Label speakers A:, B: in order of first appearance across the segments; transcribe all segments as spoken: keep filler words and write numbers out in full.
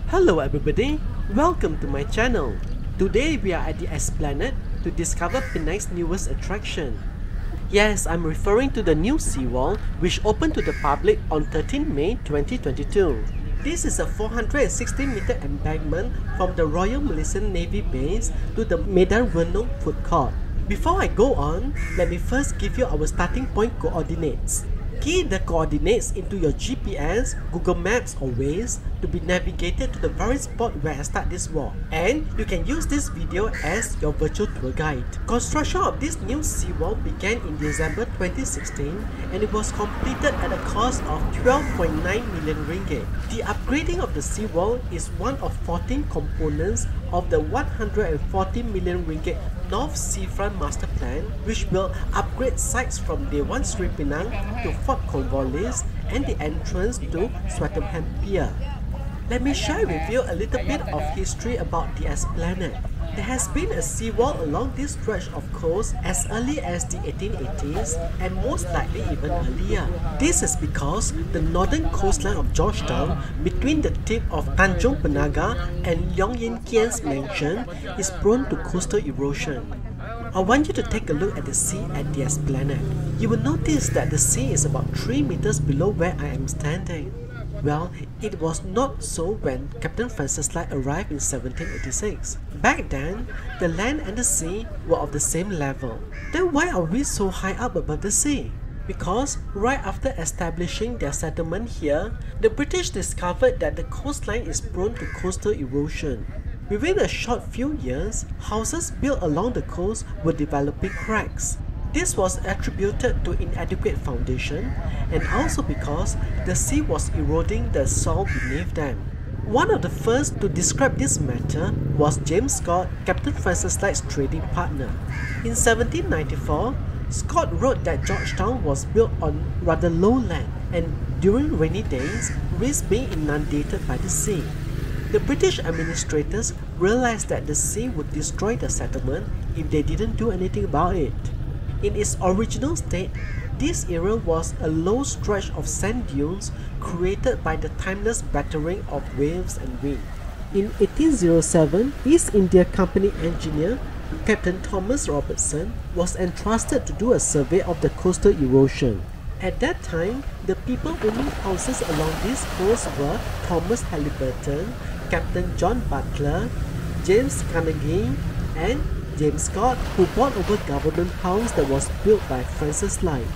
A: Hello everybody, welcome to my channel. Today we are at the Esplanade to discover Penang's newest attraction. Yes, I'm referring to the new seawall which opened to the public on thirteenth May twenty twenty-two. This is a four hundred sixty meter embankment from the Royal Malaysian Navy base to the Medan Renung food court. Before I go on, let me first give you our starting point coordinates. Key the coordinates into your G P S, Google Maps or Waze to be navigated to the very spot where I start this walk. And you can use this video as your virtual tour guide. Construction of this new seawall began in December twenty sixteen and it was completed at a cost of twelve point nine million ringgit. The upgrading of the seawall is one of fourteen components of the one hundred forty million ringgit North Seafront Master Plan, which will upgrade sites from Dewan Sri Penang to Fort Cornwallis and the entrance to Swettenham Pier. Let me share with you a little bit of history about the Esplanade. There has been a seawall along this stretch of coast as early as the eighteen eighties and most likely even earlier. This is because the northern coastline of George Town between the tip of Tanjung Penaga and Leong Yin Kian's mansion is prone to coastal erosion. I want you to take a look at the sea at the Esplanade. You will notice that the sea is about three meters below where I am standing. Well, it was not so when Captain Francis Light arrived in seventeen eighty-six. Back then, the land and the sea were of the same level. Then why are we so high up above the sea? Because right after establishing their settlement here, the British discovered that the coastline is prone to coastal erosion. Within a short few years, houses built along the coast were developing cracks. This was attributed to inadequate foundation and also because the sea was eroding the soil beneath them. One of the first to describe this matter was James Scott, Captain Francis Light's trading partner. In seventeen ninety-four, Scott wrote that Georgetown was built on rather low land and during rainy days risked being inundated by the sea. The British administrators realized that the sea would destroy the settlement if they didn't do anything about it. In its original state, this area was a low stretch of sand dunes created by the timeless battering of waves and wind. In eighteen oh seven, East India Company engineer Captain Thomas Robertson was entrusted to do a survey of the coastal erosion. At that time, the people owning houses along this coast were Thomas Halliburton, Captain John Butler, James Carnegie, and James Scott, who bought over government house that was built by Francis Light.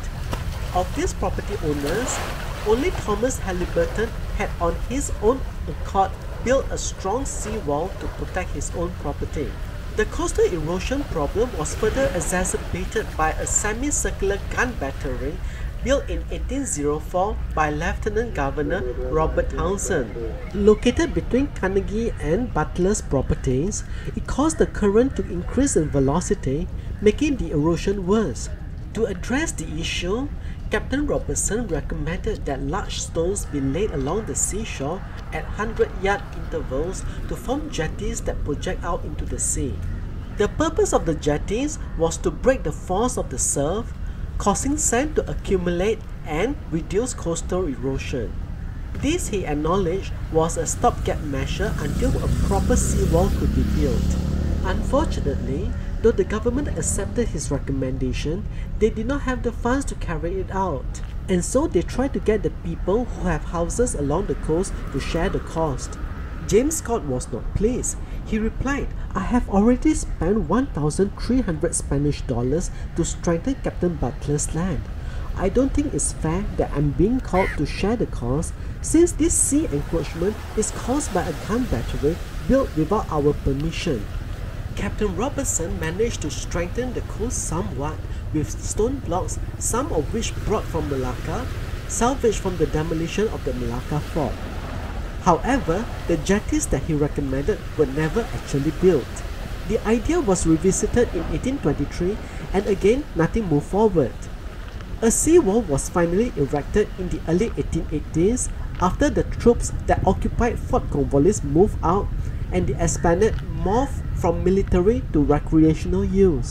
A: Of these property owners, only Thomas Halliburton had on his own accord built a strong seawall to protect his own property. The coastal erosion problem was further exacerbated by a semicircular gun battery built in eighteen oh four by Lieutenant Governor Robert Townsend. Located between Carnegie and Butler's properties, it caused the current to increase in velocity, making the erosion worse. To address the issue, Captain Robertson recommended that large stones be laid along the seashore at one hundred yard intervals to form jetties that project out into the sea. The purpose of the jetties was to break the force of the surf, causing sand to accumulate and reduce coastal erosion. This, he acknowledged, was a stopgap measure until a proper seawall could be built. Unfortunately, though the government accepted his recommendation, they did not have the funds to carry it out, and so they tried to get the people who have houses along the coast to share the cost. James Scott was not pleased. He replied, "I have already spent one thousand three hundred Spanish dollars to strengthen Captain Butler's land. I don't think it's fair that I'm being called to share the cost since this sea encroachment is caused by a gun battery built without our permission." Captain Robertson managed to strengthen the coast somewhat with stone blocks, some of which brought from Malacca, salvaged from the demolition of the Malacca fort. However, the jetties that he recommended were never actually built. The idea was revisited in eighteen twenty-three and again nothing moved forward. A seawall was finally erected in the early eighteen eighties after the troops that occupied Fort Cornwallis moved out and the Esplanade morphed from military to recreational use.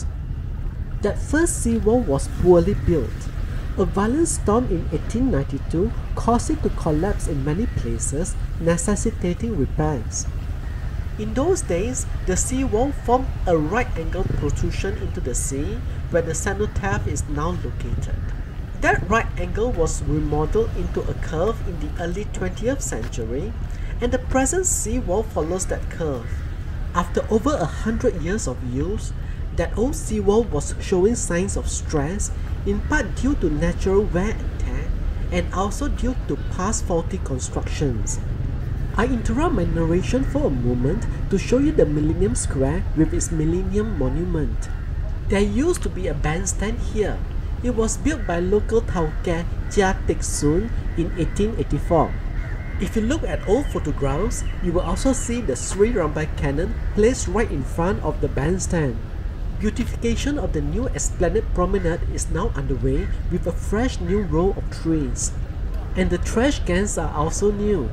A: That first seawall was poorly built. A violent storm in eighteen ninety-two caused it to collapse in many places, necessitating repairs. In those days, the seawall formed a right-angled protrusion into the sea where the cenotaph is now located. That right angle was remodeled into a curve in the early twentieth century, and the present seawall follows that curve. After over a hundred years of use, that old seawall was showing signs of stress, in part due to natural wear and tear, and also due to past faulty constructions. I interrupt my narration for a moment to show you the Millennium Square with its Millennium Monument. There used to be a bandstand here. It was built by local Tauke Chia Teck Soon in eighteen eighty-four. If you look at old photographs, you will also see the Sri Rambai cannon placed right in front of the bandstand. Beautification of the new Esplanade Promenade is now underway with a fresh new row of trees. And the trash cans are also new.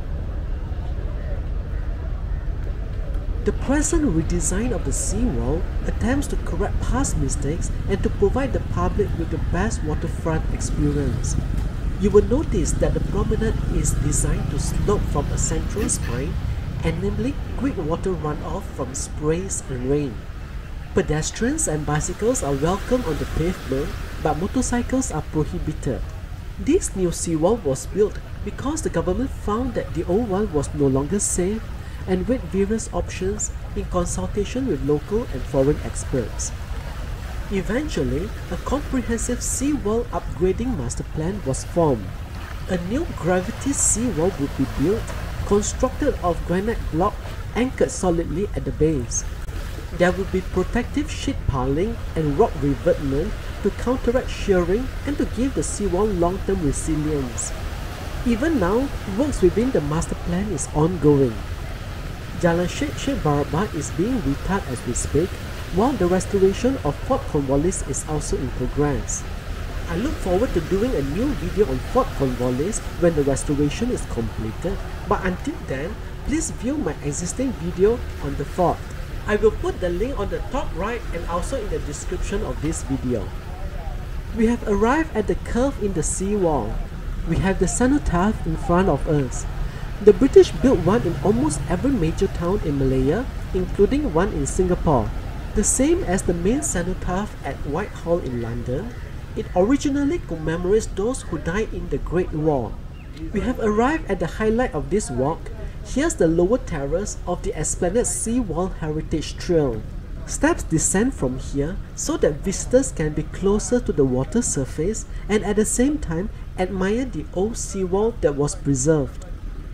A: The present redesign of the seawall attempts to correct past mistakes and to provide the public with the best waterfront experience. You will notice that the promenade is designed to slope from a central spine, enabling quick water runoff from sprays and rain. Pedestrians and bicycles are welcome on the pavement, but motorcycles are prohibited. This new seawall was built because the government found that the old one was no longer safe and weighed various options in consultation with local and foreign experts. Eventually, a comprehensive seawall upgrading master plan was formed. A new gravity seawall would be built, constructed of granite block anchored solidly at the base. There will be protective sheet piling and rock revetment to counteract shearing and to give the seawall long-term resilience. Even now, works within the master plan is ongoing. Jalan Sheikh Sheikh Barabah is being retarred as we speak, while the restoration of Fort Cornwallis is also in progress. I look forward to doing a new video on Fort Cornwallis when the restoration is completed, but until then, please view my existing video on the fort. I will put the link on the top right and also in the description of this video. We have arrived at the curve in the seawall. We have the cenotaph in front of us. The British built one in almost every major town in Malaya, including one in Singapore. The same as the main cenotaph at Whitehall in London, it originally commemorates those who died in the Great War. We have arrived at the highlight of this walk. Here's the lower terrace of the Esplanade Seawall Heritage Trail. Steps descend from here so that visitors can be closer to the water surface and at the same time admire the old seawall that was preserved.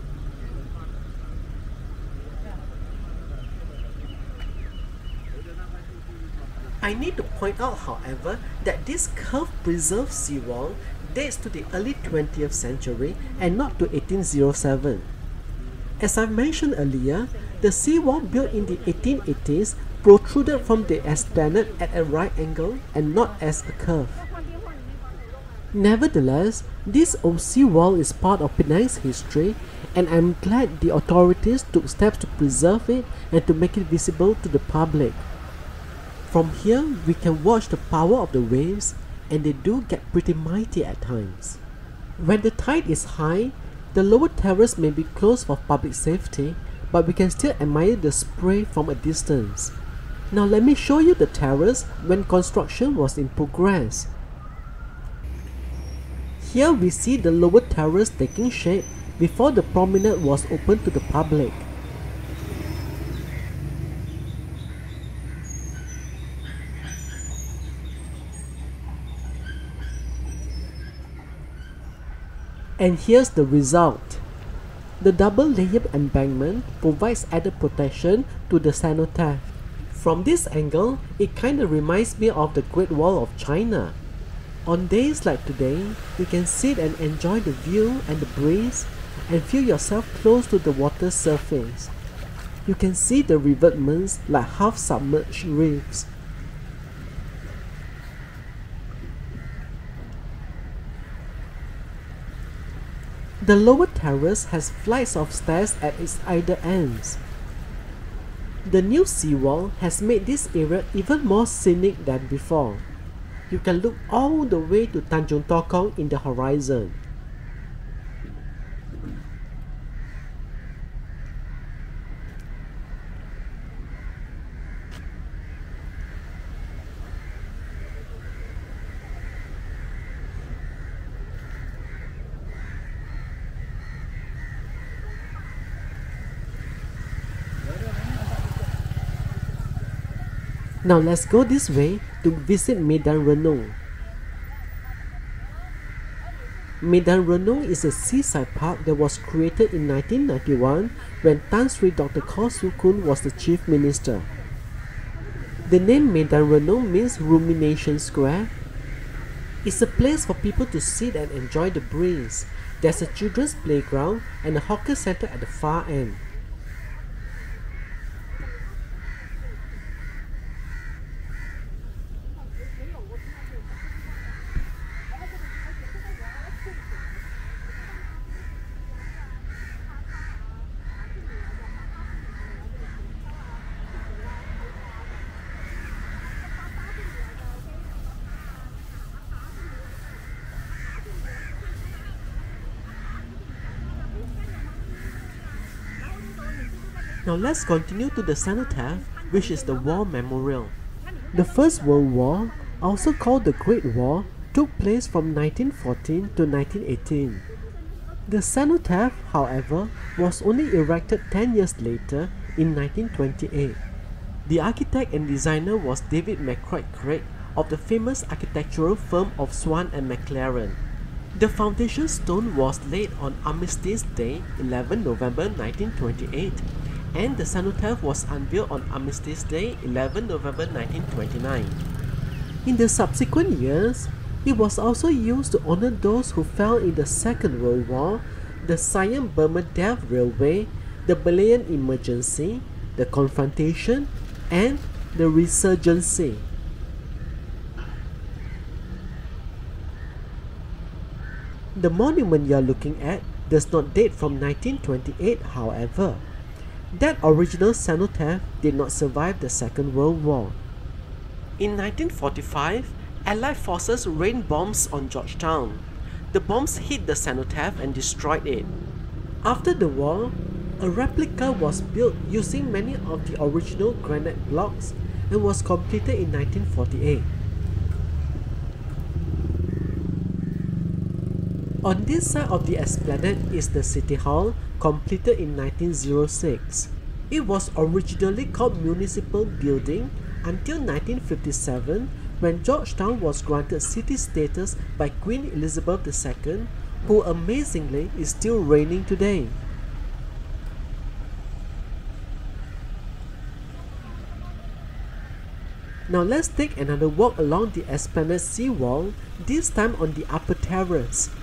A: I need to point out, however, that this curved preserved seawall dates to the early twentieth century and not to eighteen oh seven. As I mentioned earlier, the seawall built in the eighteen eighties protruded from the esplanade at a right angle and not as a curve. Nevertheless, this old seawall is part of Penang's history, and I'm glad the authorities took steps to preserve it and to make it visible to the public. From here, we can watch the power of the waves, and they do get pretty mighty at times. When the tide is high, the lower terrace may be closed for public safety, but we can still admire the spray from a distance. Now let me show you the terrace when construction was in progress. Here we see the lower terrace taking shape before the promenade was open to the public. And here's the result. The double-layered embankment provides added protection to the cenotaph. From this angle, it kinda reminds me of the Great Wall of China. On days like today, you can sit and enjoy the view and the breeze and feel yourself close to the water surface. You can see the revetments like half-submerged reefs. The lower terrace has flights of stairs at its either ends. The new seawall has made this area even more scenic than before. You can look all the way to Tanjung Tokong in the horizon. Now let's go this way to visit Medan Renung. Medan Renung is a seaside park that was created in nineteen ninety-one when Tan Sri Doctor Kaw Soo Koon was the chief minister. The name Medan Renung means rumination square. It's a place for people to sit and enjoy the breeze. There's a children's playground and a hawker center at the far end. Now let's continue to the cenotaph, which is the war memorial. The First World War, also called the Great War, took place from nineteen fourteen to nineteen eighteen. The cenotaph, however, was only erected ten years later in nineteen twenty-eight. The architect and designer was David McCroy Craig of the famous architectural firm of Swan and McLaren. The foundation stone was laid on Armistice Day, eleventh November nineteen twenty-eight, and the cenotaph was unveiled on Armistice Day, eleventh November nineteen twenty-nine. In the subsequent years, it was also used to honor those who fell in the Second World War, the Siam-Burma Death Railway, the Malayan Emergency, the Confrontation, and the Resurgency. The monument you are looking at does not date from nineteen twenty-eight, however. That original cenotaph did not survive the Second World War. In nineteen forty-five, Allied forces rained bombs on Georgetown. The bombs hit the cenotaph and destroyed it. After the war, a replica was built using many of the original granite blocks and was completed in nineteen forty-eight. On this side of the Esplanade is the City Hall, completed in nineteen oh six. It was originally called Municipal Building until nineteen fifty-seven, when Georgetown was granted city status by Queen Elizabeth the Second, who amazingly is still reigning today. Now let's take another walk along the Esplanade Seawall, this time on the upper terrace.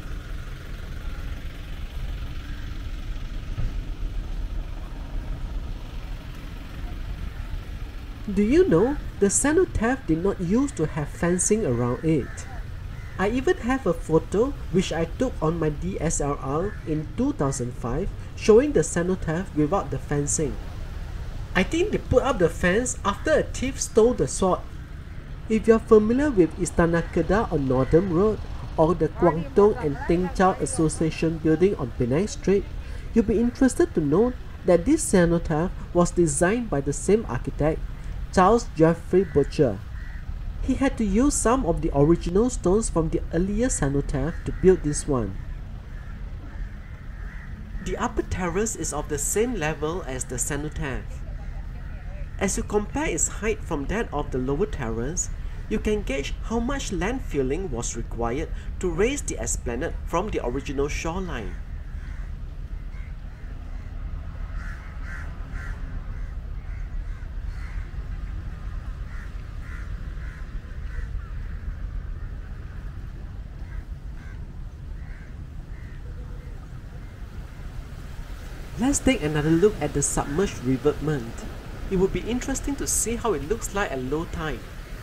A: Do you know, the cenotaph did not used to have fencing around it. I even have a photo which I took on my D S L R in two thousand five showing the cenotaph without the fencing. I think they put up the fence after a thief stole the sword. If you are familiar with Istana Kedah on Northern Road or the Guangdong and Teng Chau Association building on Penang Street, you'll be interested to know that this cenotaph was designed by the same architect, Charles Geoffrey Butcher. He had to use some of the original stones from the earlier cenotaph to build this one. The upper terrace is of the same level as the cenotaph. As you compare its height from that of the lower terrace, you can gauge how much land filling was required to raise the esplanade from the original shoreline. Let's take another look at the submerged revetment. It would be interesting to see how it looks like at low tide.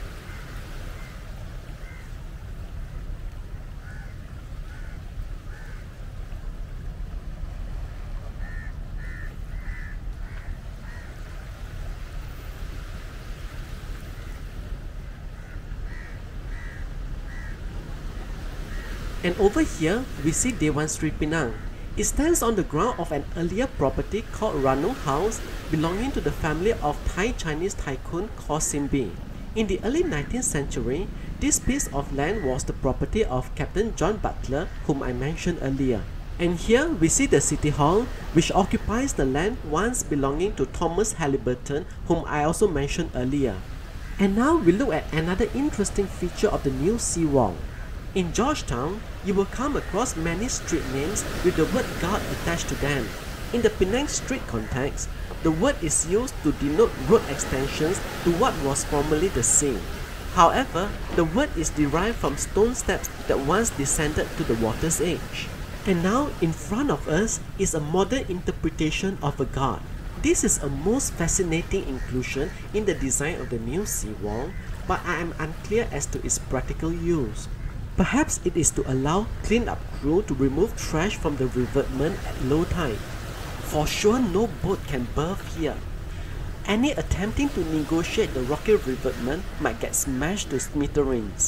A: And over here, we see Dewan Sri Penang. It stands on the ground of an earlier property called Ranong House, belonging to the family of Thai-Chinese tycoon Khaw Sim Bee. In the early nineteenth century, this piece of land was the property of Captain John Butler, whom I mentioned earlier. And here we see the City Hall, which occupies the land once belonging to Thomas Halliburton, whom I also mentioned earlier. And now we look at another interesting feature of the new seawall. In Georgetown, you will come across many street names with the word God attached to them. In the Penang street context, the word is used to denote road extensions to what was formerly the sea. However, the word is derived from stone steps that once descended to the water's edge. And now, in front of us is a modern interpretation of a god. This is a most fascinating inclusion in the design of the new seawall, but I am unclear as to its practical use. Perhaps it is to allow clean-up crew to remove trash from the revetment at low tide. For sure no boat can berth here. Any attempting to negotiate the rocky revetment might get smashed to smithereens.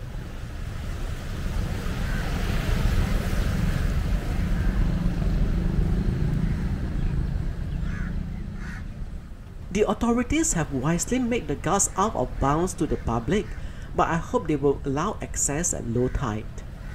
A: The authorities have wisely made the guards out of bounds to the public, but I hope they will allow access at low tide.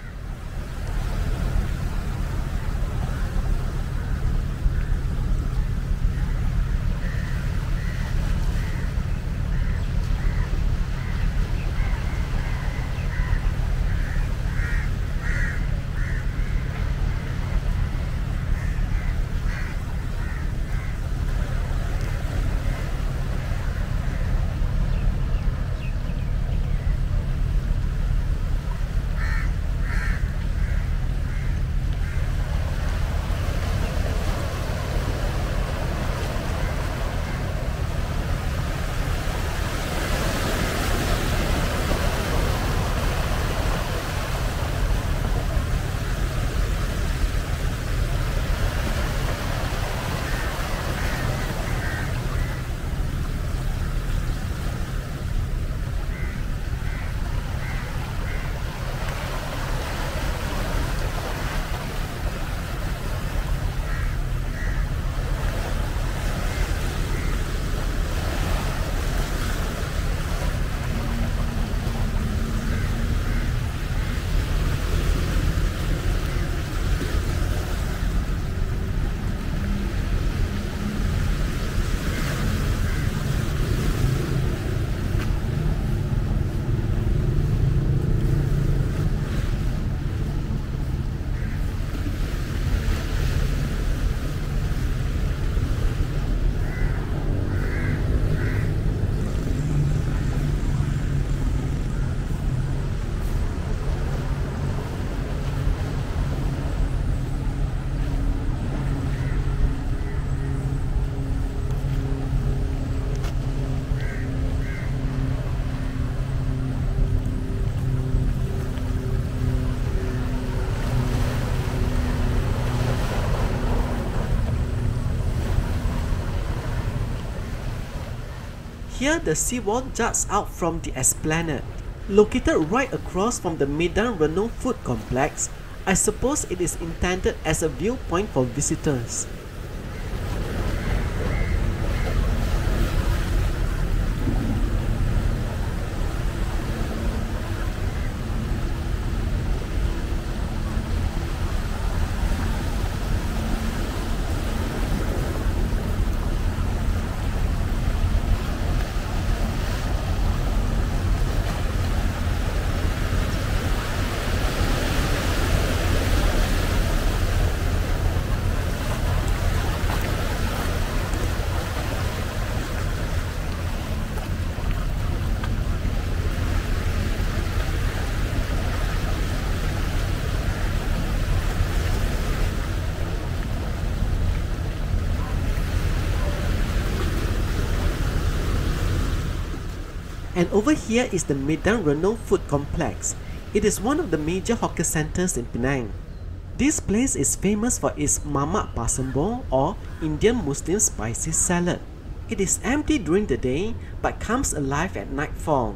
A: Here the seawall juts out from the Esplanade. Located right across from the Medan Renault food complex, I suppose it is intended as a viewpoint for visitors. And over here is the Medan Renault food complex. It is one of the major hawker centers in Penang. This place is famous for its mamak pasembong or Indian Muslim spicy salad. It is empty during the day but comes alive at nightfall.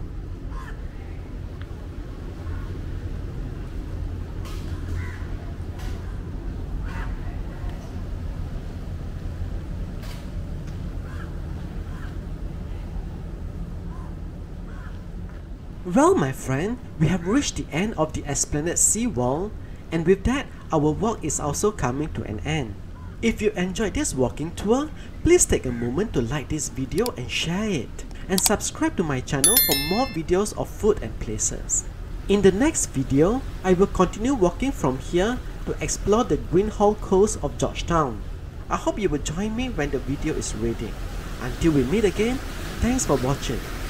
A: Well, my friend, we have reached the end of the Esplanade Seawall, and with that, our walk is also coming to an end. If you enjoyed this walking tour, please take a moment to like this video and share it. and subscribe to my channel for more videos of food and places. In the next video, I will continue walking from here to explore the green hull coast of Georgetown. I hope you will join me when the video is ready. Until we meet again, thanks for watching.